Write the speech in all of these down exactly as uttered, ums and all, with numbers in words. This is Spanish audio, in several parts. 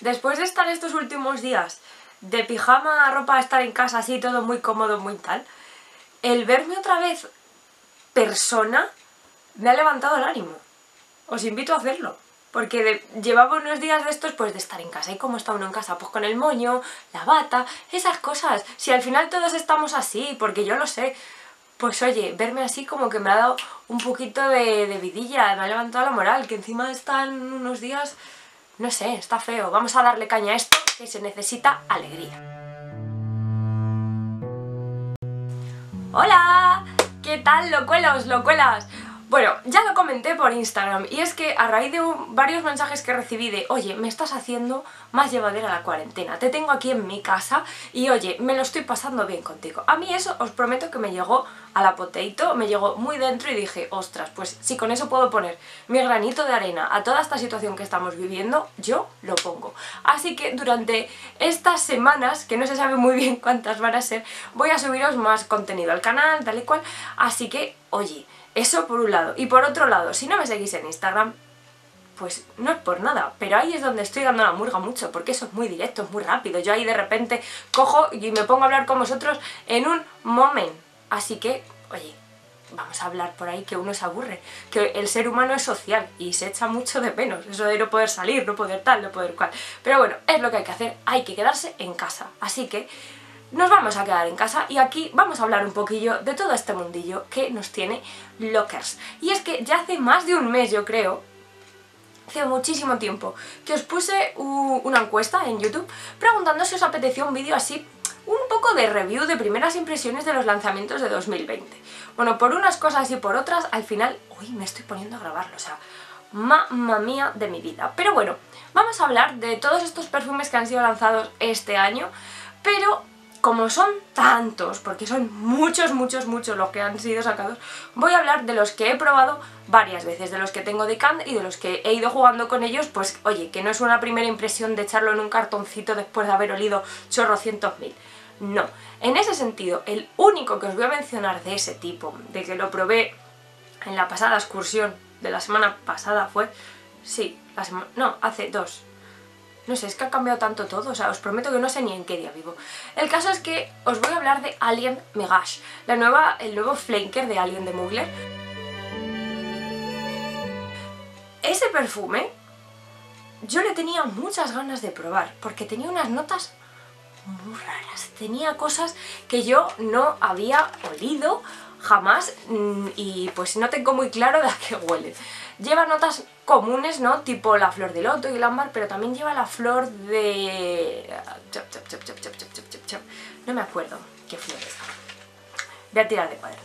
después de estar estos últimos días de pijama, ropa, estar en casa así, todo muy cómodo, muy tal, el verme otra vez persona me ha levantado el ánimo. Os invito a hacerlo, porque de, llevaba unos días de estos pues de estar en casa. ¿Y cómo está uno en casa? Pues con el moño, la bata, esas cosas. Si al final todos estamos así, porque yo lo sé. Pues oye, verme así como que me ha dado un poquito de, de vidilla, me ha levantado la moral, que encima están unos días, no sé, está feo. Vamos a darle caña a esto, que se necesita alegría. ¡Hola! ¿Qué tal, locuelos, locuelas? Bueno, ya lo comenté por Instagram y es que a raíz de un, varios mensajes que recibí de oye, me estás haciendo más llevadera la cuarentena, te tengo aquí en mi casa y oye, me lo estoy pasando bien contigo. A mí eso os prometo que me llegó a la potato, me llegó muy dentro y dije, ostras, pues si con eso puedo poner mi granito de arena a toda esta situación que estamos viviendo, yo lo pongo. Así que durante estas semanas, que no se sabe muy bien cuántas van a ser, voy a subiros más contenido al canal, tal y cual, así que, oye, eso por un lado. Y por otro lado, si no me seguís en Instagram, pues no es por nada, pero ahí es donde estoy dando la murga mucho, porque eso es muy directo, es muy rápido. Yo ahí de repente cojo y me pongo a hablar con vosotros en un momento. Así que, oye, vamos a hablar por ahí, que uno se aburre, que el ser humano es social y se echa mucho de menos, eso de no poder salir, no poder tal, no poder cual. Pero bueno, es lo que hay que hacer, hay que quedarse en casa. Así que nos vamos a quedar en casa y aquí vamos a hablar un poquillo de todo este mundillo que nos tiene lockers. Y es que ya hace más de un mes, yo creo, hace muchísimo tiempo, que os puse una encuesta en YouTube preguntando si os apetecía un vídeo así, un poco de review de primeras impresiones de los lanzamientos de dos mil veinte. Bueno, por unas cosas y por otras, al final, uy, me estoy poniendo a grabarlo, o sea, mamma mía de mi vida. Pero bueno, vamos a hablar de todos estos perfumes que han sido lanzados este año, pero como son tantos, porque son muchos, muchos, muchos los que han sido sacados, voy a hablar de los que he probado varias veces, de los que tengo de can y de los que he ido jugando con ellos, pues oye, que no es una primera impresión de echarlo en un cartoncito después de haber olido chorrocientos mil. No, en ese sentido, el único que os voy a mencionar de ese tipo, de que lo probé en la pasada excursión de la semana pasada fue, sí, la semana, no, hace dos. No sé, es que ha cambiado tanto todo, o sea, os prometo que no sé ni en qué día vivo. El caso es que os voy a hablar de Alien Megage, la nueva, el nuevo flanker de Alien de Mugler. Ese perfume yo le tenía muchas ganas de probar, porque tenía unas notas muy raras, tenía cosas que yo no había olido jamás y pues no tengo muy claro de a qué huele. Lleva notas comunes, ¿no? Tipo la flor de loto y el ámbar, pero también lleva la flor de... no me acuerdo qué flor es. Voy a tirar de cuaderno.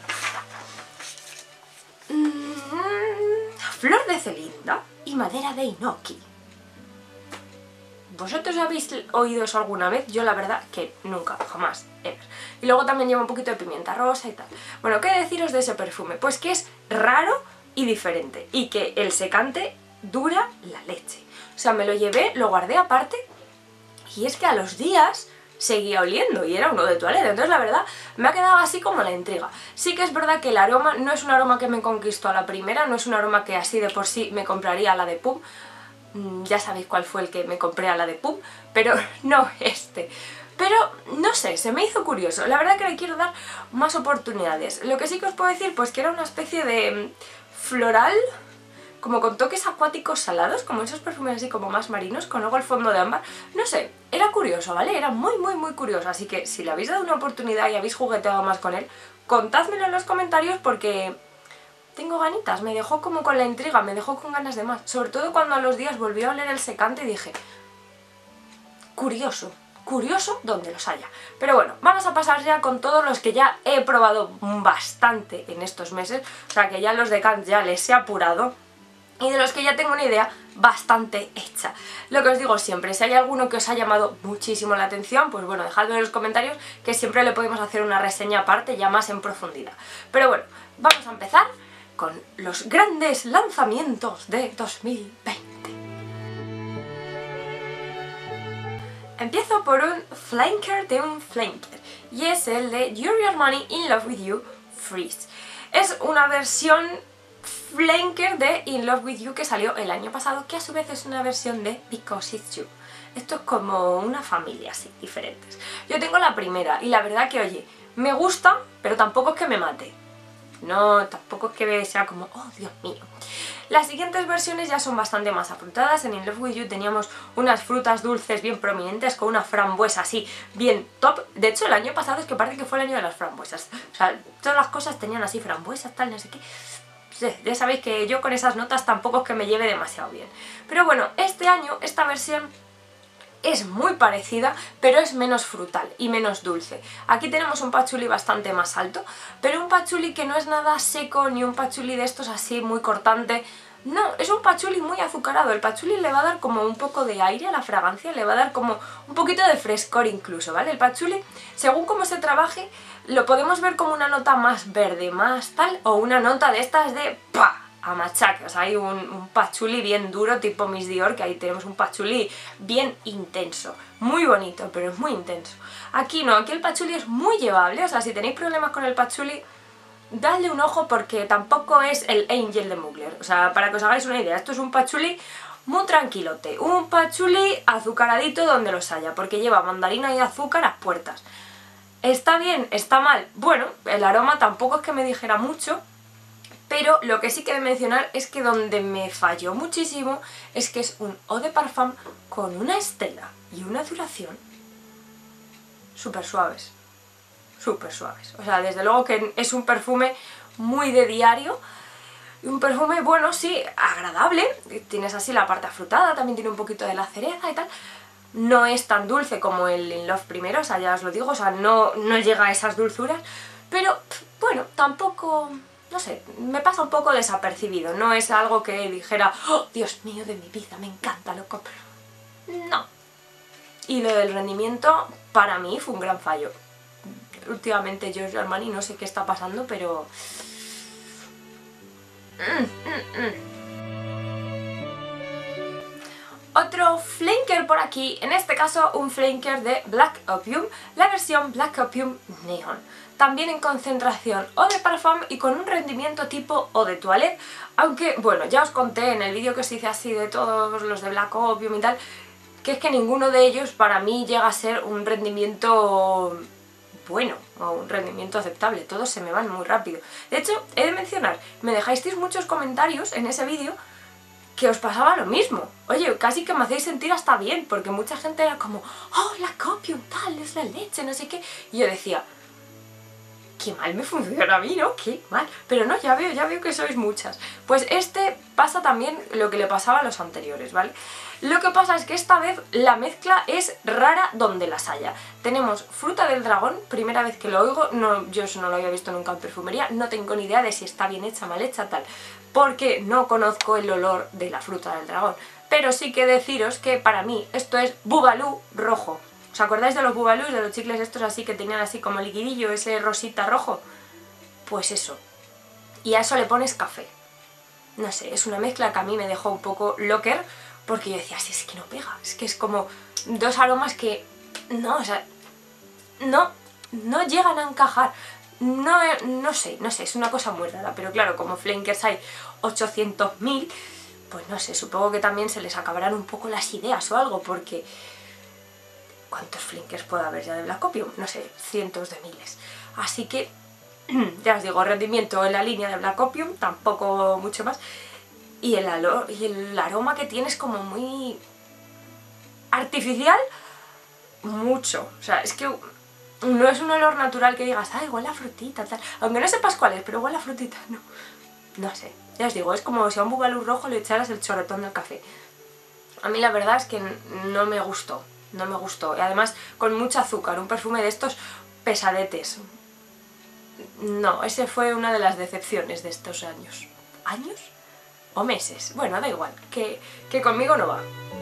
Mm, flor de celinda y madera de inoki. ¿Vosotros habéis oído eso alguna vez? Yo la verdad que nunca, jamás, ever. Y luego también lleva un poquito de pimienta rosa y tal. Bueno, ¿qué deciros de ese perfume? Pues que es raro y diferente, y que el secante dura la leche. O sea, me lo llevé, lo guardé aparte, y es que a los días seguía oliendo, y era uno de toaleta. Entonces la verdad, me ha quedado así como la intriga. Sí que es verdad que el aroma no es un aroma que me conquistó a la primera, no es un aroma que así de por sí me compraría a la de Pum. Ya sabéis cuál fue el que me compré a la de Pum, pero no este. Pero, no sé, se me hizo curioso. La verdad que le quiero dar más oportunidades. Lo que sí que os puedo decir, pues que era una especie de floral, como con toques acuáticos salados, como esos perfumes así como más marinos, con luego el fondo de ámbar. No sé, era curioso, ¿vale? Era muy, muy, muy curioso. Así que si le habéis dado una oportunidad y habéis jugueteado más con él, contádmelo en los comentarios porque tengo ganitas, me dejó como con la intriga, me dejó con ganas de más. Sobre todo cuando a los días volví a oler el secante y dije, curioso, curioso donde los haya. Pero bueno, vamos a pasar ya con todos los que ya he probado bastante en estos meses. O sea que ya los de Cannes ya les he apurado. Y de los que ya tengo una idea bastante hecha. Lo que os digo siempre, si hay alguno que os ha llamado muchísimo la atención, pues bueno, dejadlo en los comentarios, que siempre le podemos hacer una reseña aparte ya más en profundidad. Pero bueno, vamos a empezar con los grandes lanzamientos de dos mil veinte. Empiezo por un flanker de un flanker, y es el de Giorgio Armani In Love With You Freeze. Es una versión flanker de In Love With You que salió el año pasado, que a su vez es una versión de Because It's You. Esto es como una familia así, diferentes. Yo tengo la primera y la verdad que, oye, me gusta, pero tampoco es que me mate. No, tampoco es que sea como, oh Dios mío. Las siguientes versiones ya son bastante más afrutadas. En In Love With You teníamos unas frutas dulces bien prominentes con una frambuesa así bien top. De hecho el año pasado es que parece que fue el año de las frambuesas. O sea, todas las cosas tenían así frambuesas, tal, no sé qué. Ya sabéis que yo con esas notas tampoco es que me lleve demasiado bien. Pero bueno, este año esta versión es muy parecida, pero es menos frutal y menos dulce. Aquí tenemos un patchouli bastante más alto, pero un patchouli que no es nada seco ni un patchouli de estos así muy cortante. No, es un patchouli muy azucarado. El patchouli le va a dar como un poco de aire a la fragancia, le va a dar como un poquito de frescor incluso, ¿vale? El patchouli, según cómo se trabaje, lo podemos ver como una nota más verde, más tal, o una nota de estas de ¡pah! A machaque. O sea, hay un, un patchouli bien duro tipo Miss Dior, que ahí tenemos un patchouli bien intenso, muy bonito, pero es muy intenso. Aquí no, aquí el patchouli es muy llevable, o sea, si tenéis problemas con el patchouli, dadle un ojo porque tampoco es el Angel de Mugler. O sea, para que os hagáis una idea, esto es un patchouli muy tranquilote, un patchouli azucaradito donde los haya, porque lleva mandarina y azúcar a puertas. ¿Está bien? ¿Está mal? Bueno, el aroma tampoco es que me dijera mucho, pero lo que sí que he de mencionar es que donde me falló muchísimo es que es un eau de parfum con una estela y una duración súper suaves, súper suaves. O sea, desde luego que es un perfume muy de diario, un perfume, bueno, sí, agradable, tienes así la parte afrutada, también tiene un poquito de la cereza y tal. No es tan dulce como el In Love primero, o sea, ya os lo digo, o sea, no, no llega a esas dulzuras, pero bueno, tampoco... No sé, me pasa un poco desapercibido, no es algo que dijera, oh, Dios mío de mi vida, me encanta, lo compro. No. Y lo del rendimiento, para mí, fue un gran fallo. Últimamente Giorgio Armani no sé qué está pasando, pero... Mm, mm, mm. Otro flanker por aquí, en este caso un flanker de Black Opium, la versión Black Opium Neon. También en concentración eau de parfum y con un rendimiento tipo eau de toilette, aunque, bueno, ya os conté en el vídeo que os hice así de todos los de Black Opium y tal, que es que ninguno de ellos para mí llega a ser un rendimiento bueno o un rendimiento aceptable, todos se me van muy rápido. De hecho, he de mencionar, me dejasteis muchos comentarios en ese vídeo que os pasaba lo mismo. Oye, casi que me hacéis sentir hasta bien, porque mucha gente era como, oh, Black Opium, tal, es la leche, no sé qué. Y yo decía, qué mal me funciona a mí, ¿no? Qué mal. Pero no, ya veo, ya veo que sois muchas. Pues este pasa también lo que le pasaba a los anteriores, ¿vale? Lo que pasa es que esta vez la mezcla es rara donde las haya. Tenemos fruta del dragón, primera vez que lo oigo, no, yo eso no lo había visto nunca en perfumería, no tengo ni idea de si está bien hecha, mal hecha, tal, porque no conozco el olor de la fruta del dragón. Pero sí que deciros que para mí esto es Boogaloo rojo. ¿Os acordáis de los Boogaloo, de los chicles estos así que tenían así como liquidillo, ese rosita rojo? Pues eso. Y a eso le pones café. No sé, es una mezcla que a mí me dejó un poco locker, porque yo decía, si es que no pega, es que es como dos aromas que no, o sea, no, no llegan a encajar. No, no sé, no sé, es una cosa muy rara, pero claro, como flankers hay ochocientos mil, pues no sé, supongo que también se les acabarán un poco las ideas o algo, porque... ¿cuántos flankers puede haber ya de Black Opium? No sé, cientos de miles. Así que, ya os digo, rendimiento en la línea de Black Opium, tampoco mucho más. Y el, y el aroma que tiene es como muy artificial, mucho. O sea, es que no es un olor natural que digas, ay, huele a frutita, tal. Aunque no sepas cuál es, pero huele a frutita, no. No sé, ya os digo, es como si a un Boogaloo rojo le echaras el chorretón del café. A mí la verdad es que no me gustó. No me gustó, y además con mucho azúcar, un perfume de estos pesadetes. No, ese fue una de las decepciones de estos años. ¿Años? ¿O meses? Bueno, da igual, que, que conmigo no va.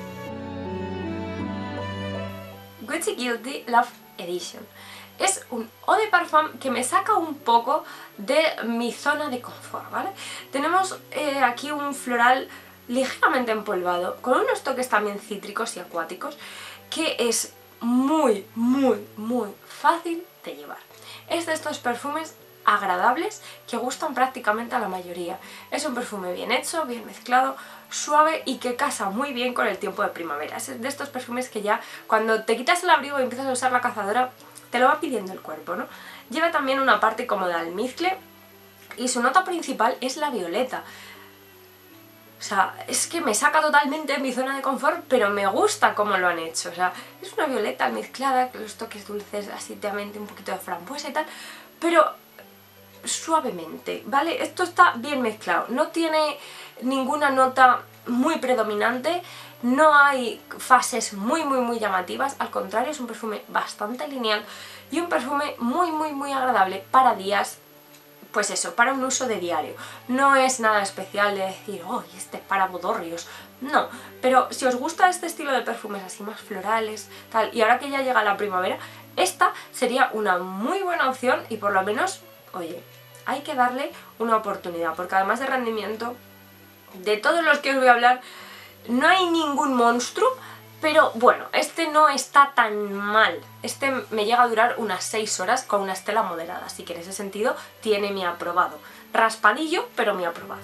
Gucci Guilty Love Edition. Es un eau de parfum que me saca un poco de mi zona de confort, ¿vale? Tenemos eh, aquí un floral ligeramente empolvado, con unos toques también cítricos y acuáticos, que es muy, muy, muy fácil de llevar. Es de estos perfumes agradables que gustan prácticamente a la mayoría. Es un perfume bien hecho, bien mezclado, suave y que casa muy bien con el tiempo de primavera. Es de estos perfumes que ya cuando te quitas el abrigo y empiezas a usar la cazadora te lo va pidiendo el cuerpo, ¿no? Lleva también una parte como de almizcle y su nota principal es la violeta. O sea, es que me saca totalmente de mi zona de confort, pero me gusta cómo lo han hecho. O sea, es una violeta mezclada con los toques dulces, así teamente un poquito de frambuesa y tal, pero suavemente, ¿vale? Esto está bien mezclado, no tiene ninguna nota muy predominante, no hay fases muy muy muy llamativas, al contrario, es un perfume bastante lineal y un perfume muy muy muy agradable para días, pues eso, para un uso de diario. No es nada especial de decir, oh, este es para bodorrios, no, pero si os gusta este estilo de perfumes así más florales, tal, y ahora que ya llega la primavera, esta sería una muy buena opción y por lo menos, oye, hay que darle una oportunidad, porque además de rendimiento, de todos los que os voy a hablar, no hay ningún monstruo, pero bueno, este no está tan mal. Este me llega a durar unas seis horas con una estela moderada, así que en ese sentido tiene mi aprobado. Raspadillo, pero mi aprobado.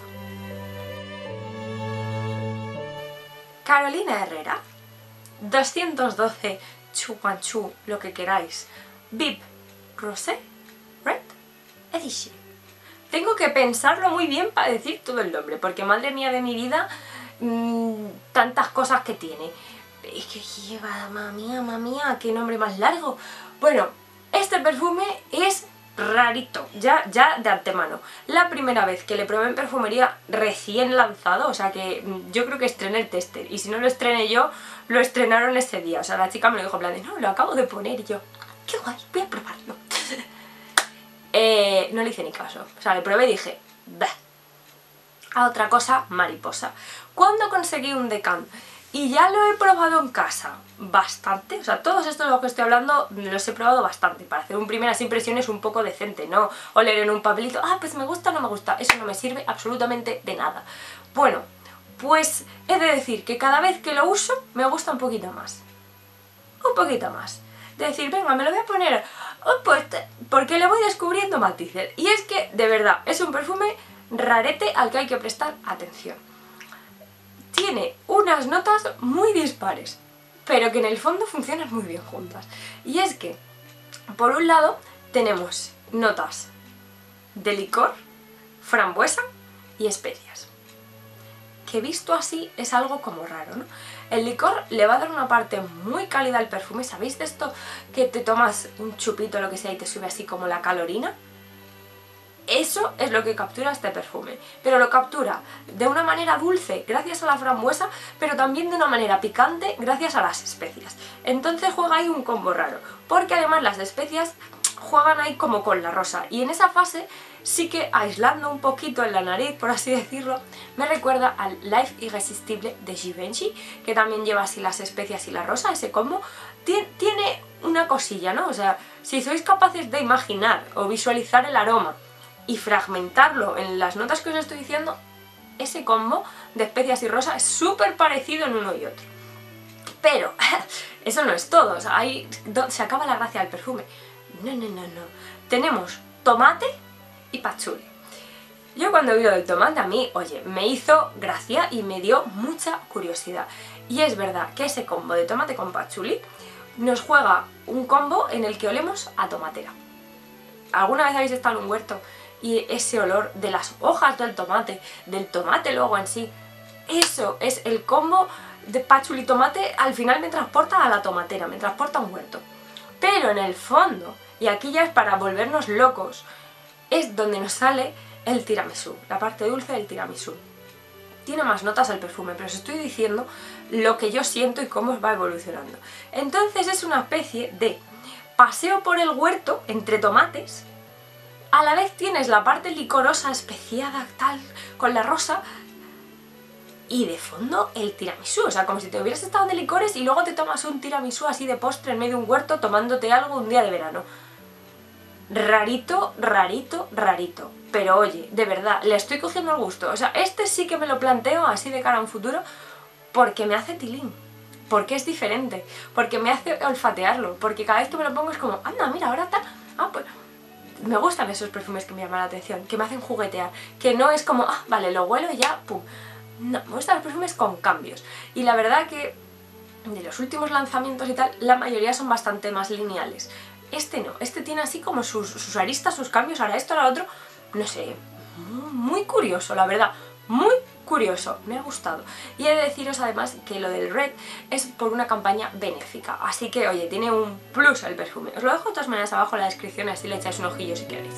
Carolina Herrera, doscientos doce Chu Guan Chu, lo que queráis, V I P Rosé Red Edition. Tengo que pensarlo muy bien para decir todo el nombre, porque madre mía de mi vida, mmm, tantas cosas que tiene. Es que lleva, mamá mía, mamá mía, qué nombre más largo. Bueno, este perfume es rarito, ya, ya de antemano. La primera vez que le probé en perfumería recién lanzado, o sea que yo creo que estrené el tester, y si no lo estrené yo, lo estrenaron ese día. O sea, la chica me lo dijo en plan de, no, lo acabo de poner, y yo, qué guay, voy a probarlo. eh, no le hice ni caso, o sea, le probé y dije, bah. A otra cosa, mariposa. Cuando conseguí un Decant y ya lo he probado en casa bastante, o sea, todos estos de los que estoy hablando los he probado bastante para hacer un primeras impresiones un poco decente, no oler en un papelito, ah, pues me gusta o no me gusta, eso no me sirve absolutamente de nada. Bueno, pues he de decir que cada vez que lo uso me gusta un poquito más, un poquito más. De decir, venga, me lo voy a poner, oh, pues, porque le voy descubriendo matices. Y es que, de verdad, es un perfume rarete al que hay que prestar atención. Tiene unas notas muy dispares, pero que en el fondo funcionan muy bien juntas. Y es que, por un lado, tenemos notas de licor, frambuesa y especias. Que visto así es algo como raro, ¿no? El licor le va a dar una parte muy cálida al perfume. ¿Sabéis de esto que te tomas un chupito o lo que sea y te sube así como la calorina? Eso es lo que captura este perfume, pero lo captura de una manera dulce gracias a la frambuesa, pero también de una manera picante gracias a las especias. Entonces juega ahí un combo raro, porque además las especias juegan ahí como con la rosa, y en esa fase sí que, aislando un poquito en la nariz, por así decirlo, me recuerda al Life Irresistible de Givenchy, que también lleva así las especias y la rosa, ese combo. Tiene una cosilla, ¿no? O sea, si sois capaces de imaginar o visualizar el aroma y fragmentarlo en las notas que os estoy diciendo, ese combo de especias y rosa es súper parecido en uno y otro. Pero eso no es todo, o sea, ahí se acaba la gracia del perfume. No, no, no, no. Tenemos tomate y patchouli. Yo cuando vi lo del tomate, a mí, oye, me hizo gracia y me dio mucha curiosidad. Y es verdad que ese combo de tomate con patchouli nos juega un combo en el que olemos a tomatera. ¿Alguna vez habéis estado en un huerto y ese olor de las hojas del tomate, del tomate luego en sí, eso es el combo de patchouli y tomate, al final me transporta a la tomatera, me transporta a un huerto? Pero en el fondo, y aquí ya es para volvernos locos, es donde nos sale el tiramisú, la parte dulce del tiramisú. Tiene más notas el perfume, pero os estoy diciendo lo que yo siento y cómo va evolucionando. Entonces es una especie de paseo por el huerto entre tomates. A la vez tienes la parte licorosa, especiada, tal, con la rosa, y de fondo el tiramisú, o sea, como si te hubieras estado de licores y luego te tomas un tiramisú así de postre en medio de un huerto tomándote algo un día de verano. Rarito, rarito, rarito. Pero oye, de verdad, le estoy cogiendo el gusto. O sea, este sí que me lo planteo así de cara a un futuro porque me hace tilín. Porque es diferente. Porque me hace olfatearlo. Porque cada vez que me lo pongo es como, anda, mira, ahora está... Ah, pues... me gustan esos perfumes que me llaman la atención, que me hacen juguetear, que no es como, ah, vale, lo huelo y ya, pum. No, me gustan los perfumes con cambios. Y la verdad que de los últimos lanzamientos y tal, la mayoría son bastante más lineales. Este no, este tiene así como sus, sus aristas, sus cambios, ahora esto, ahora otro, no sé, muy curioso, la verdad, muy curioso, me ha gustado. Y he de deciros además que lo del Red es por una campaña benéfica, así que oye, tiene un plus el perfume. Os lo dejo de todas maneras abajo en la descripción, así le echáis un ojillo si queréis.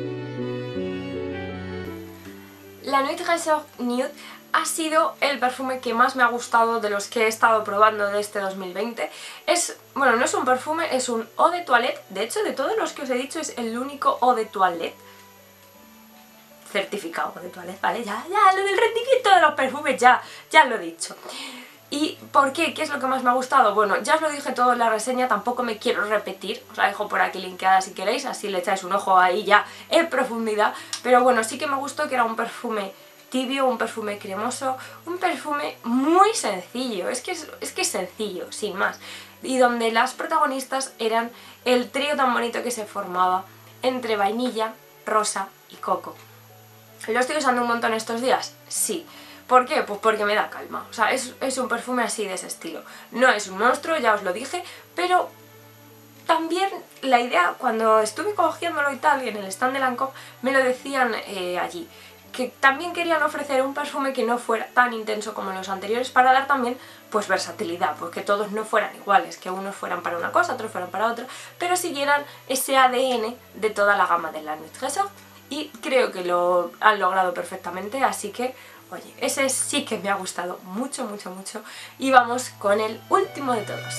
La Nuit Ressort Nude ha sido el perfume que más me ha gustado de los que he estado probando de este dos mil veinte. Es, bueno, no es un perfume, es un eau de toilette. De hecho, de todos los que os he dicho es el único eau de toilette certificado de toilette, ¿vale? Ya, ya, lo del rendimiento de los perfumes, ya, ya lo he dicho. ¿Y por qué? ¿Qué es lo que más me ha gustado? Bueno, ya os lo dije todo en la reseña, tampoco me quiero repetir, os la dejo por aquí linkeada si queréis, así le echáis un ojo ahí ya en profundidad, pero bueno, sí que me gustó que era un perfume tibio, un perfume cremoso, un perfume muy sencillo, es que es, es que es sencillo, sin más, y donde las protagonistas eran el trío tan bonito que se formaba entre vainilla, rosa y coco. ¿Lo estoy usando un montón estos días? Sí. ¿Por qué? Pues porque me da calma. O sea, es, es un perfume así de ese estilo. No es un monstruo, ya os lo dije, pero también la idea, cuando estuve cogiéndolo y tal, y en el stand de Lancôme, me lo decían eh, allí, que también querían ofrecer un perfume que no fuera tan intenso como los anteriores para dar también, pues, versatilidad, pues que todos no fueran iguales, que unos fueran para una cosa, otros fueran para otra, pero siguieran ese A D N de toda la gama de la Nuit Ressort, y creo que lo han logrado perfectamente, así que, oye, ese sí que me ha gustado mucho, mucho, mucho. Y vamos con el último de todos.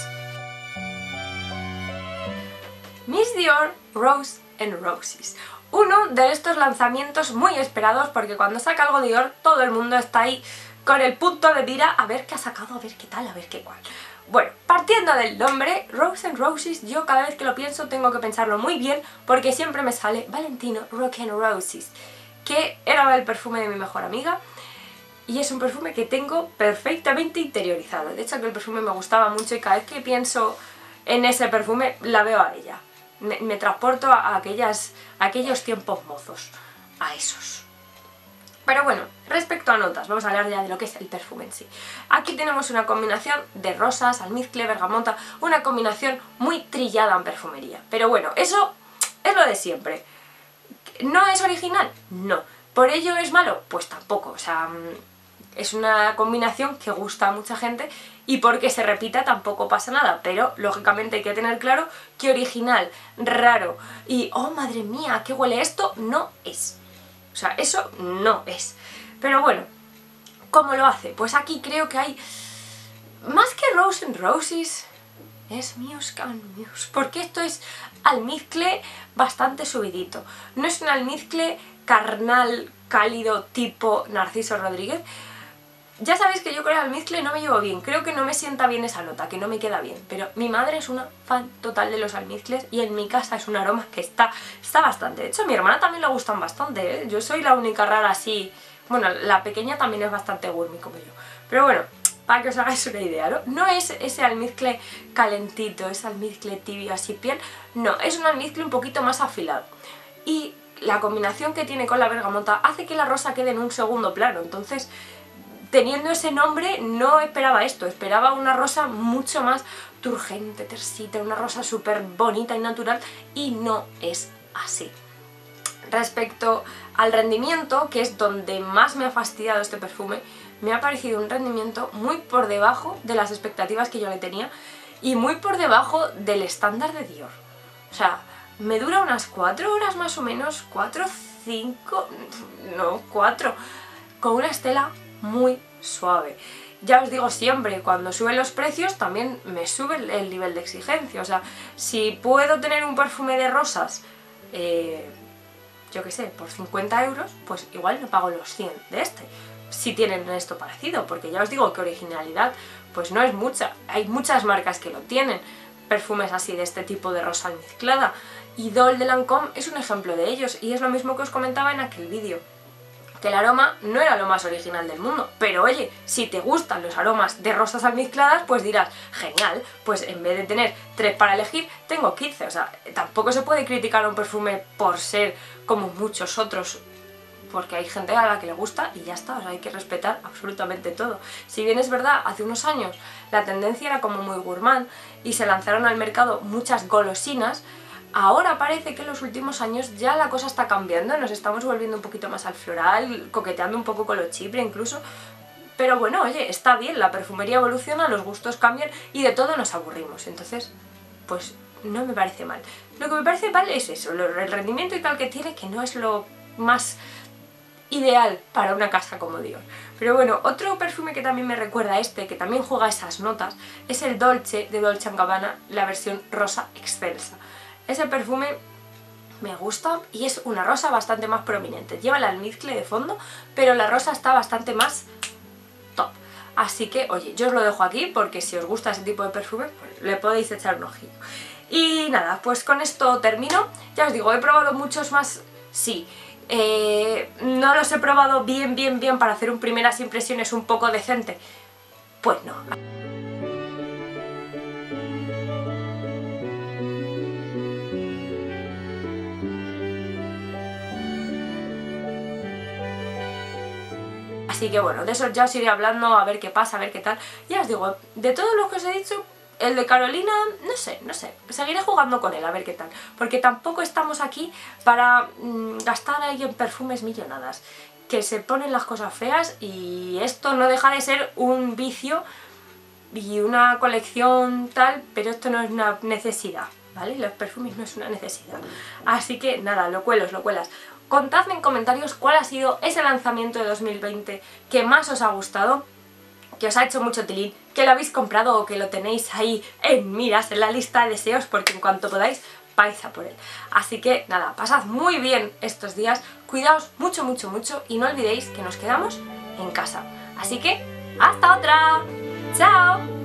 Miss Dior Rose and Roses. Uno de estos lanzamientos muy esperados, porque cuando saca algo Dior todo el mundo está ahí con el punto de mira a ver qué ha sacado, a ver qué tal, a ver qué cual. Bueno, partiendo del nombre, Rose and Roses, yo cada vez que lo pienso tengo que pensarlo muy bien porque siempre me sale Valentino Rock and Roses, que era el perfume de mi mejor amiga y es un perfume que tengo perfectamente interiorizado. De hecho, que el perfume me gustaba mucho y cada vez que pienso en ese perfume la veo a ella. Me, me transporto a, aquellas, a aquellos tiempos mozos, a esos. Pero bueno, respecto a notas, vamos a hablar ya de lo que es el perfume en sí. Aquí tenemos una combinación de rosas, almizcle, bergamota, una combinación muy trillada en perfumería. Pero bueno, eso es lo de siempre. ¿No es original? No. ¿Por ello es malo? Pues tampoco, o sea, es una combinación que gusta a mucha gente y porque se repita tampoco pasa nada, pero lógicamente hay que tener claro que original, raro y ¡oh, madre mía, qué huele esto! No es. O sea, eso no es. Pero bueno, ¿cómo lo hace? Pues aquí creo que hay, más que Rose and Roses, es Musk and Muse, porque esto es almizcle bastante subidito. No es un almizcle carnal, cálido, tipo Narciso Rodríguez. Ya sabéis que yo con el almizcle no me llevo bien, creo que no me sienta bien esa nota, que no me queda bien, pero mi madre es una fan total de los almizcles y en mi casa es un aroma que está, está bastante. De hecho, a mi hermana también le gustan bastante, ¿eh? Yo soy la única rara así, bueno, la pequeña también es bastante gourmet como yo, pero bueno, para que os hagáis una idea, ¿no? No es ese almizcle calentito, ese almizcle tibio así piel, no, es un almizcle un poquito más afilado. Y la combinación que tiene con la bergamota hace que la rosa quede en un segundo plano, entonces, teniendo ese nombre no esperaba esto, esperaba una rosa mucho más turgente, tersita, una rosa súper bonita y natural, y no es así. Respecto al rendimiento, que es donde más me ha fastidiado este perfume, me ha parecido un rendimiento muy por debajo de las expectativas que yo le tenía y muy por debajo del estándar de Dior. O sea, me dura unas cuatro horas más o menos, cuatro, cinco, no, cuatro, con una estela muy suave. Ya os digo siempre, cuando suben los precios también me sube el, el nivel de exigencia. O sea, si puedo tener un perfume de rosas, eh, yo qué sé, por cincuenta euros, pues igual no pago los cien de este. Si tienen esto parecido, porque ya os digo que originalidad pues no es mucha. Hay muchas marcas que lo tienen, perfumes así de este tipo de rosa almizclada. Y Dol de Lancôme es un ejemplo de ellos, y es lo mismo que os comentaba en aquel vídeo. que el aroma no era lo más original del mundo, pero oye, si te gustan los aromas de rosas almizcladas, pues dirás, genial, pues en vez de tener tres para elegir, tengo quince, o sea, tampoco se puede criticar a un perfume por ser como muchos otros, porque hay gente a la que le gusta y ya está, o sea, hay que respetar absolutamente todo. Si bien es verdad, hace unos años la tendencia era como muy gourmand y se lanzaron al mercado muchas golosinas, ahora parece que en los últimos años ya la cosa está cambiando, nos estamos volviendo un poquito más al floral, coqueteando un poco con lo chipre incluso, pero bueno, oye, está bien, la perfumería evoluciona, los gustos cambian y de todo nos aburrimos, entonces, pues no me parece mal. Lo que me parece mal es eso, el rendimiento y tal que tiene, que no es lo más ideal para una casa como Dior. Pero bueno, otro perfume que también me recuerda a este, que también juega esas notas, es el Dolce de Dolce and Gabbana, la versión rosa excelsa. Ese perfume me gusta y es una rosa bastante más prominente. Lleva el almizcle de fondo, pero la rosa está bastante más top. Así que, oye, yo os lo dejo aquí porque si os gusta ese tipo de perfume, pues le podéis echar un ojillo. Y nada, pues con esto termino. Ya os digo, he probado muchos más, sí. Eh, no los he probado bien, bien, bien para hacer un primeras impresiones un poco decente. Pues no. Así que bueno, de eso ya os iré hablando, a ver qué pasa, a ver qué tal. Ya os digo, de todos los que os he dicho, el de Carolina, no sé, no sé, seguiré jugando con él, a ver qué tal. Porque tampoco estamos aquí para mmm, gastar ahí en perfumes millonadas, que se ponen las cosas feas y esto no deja de ser un vicio y una colección tal, pero esto no es una necesidad, ¿vale? Los perfumes no es una necesidad. Así que nada, lo cuelos, lo cuelas. Contadme en comentarios cuál ha sido ese lanzamiento de dos mil veinte que más os ha gustado, que os ha hecho mucho tilín, que lo habéis comprado o que lo tenéis ahí en miras, en la lista de deseos, porque en cuanto podáis vais a por él. Así que nada, pasad muy bien estos días, cuidaos mucho, mucho, mucho y no olvidéis que nos quedamos en casa. Así que, ¡hasta otra! ¡Chao!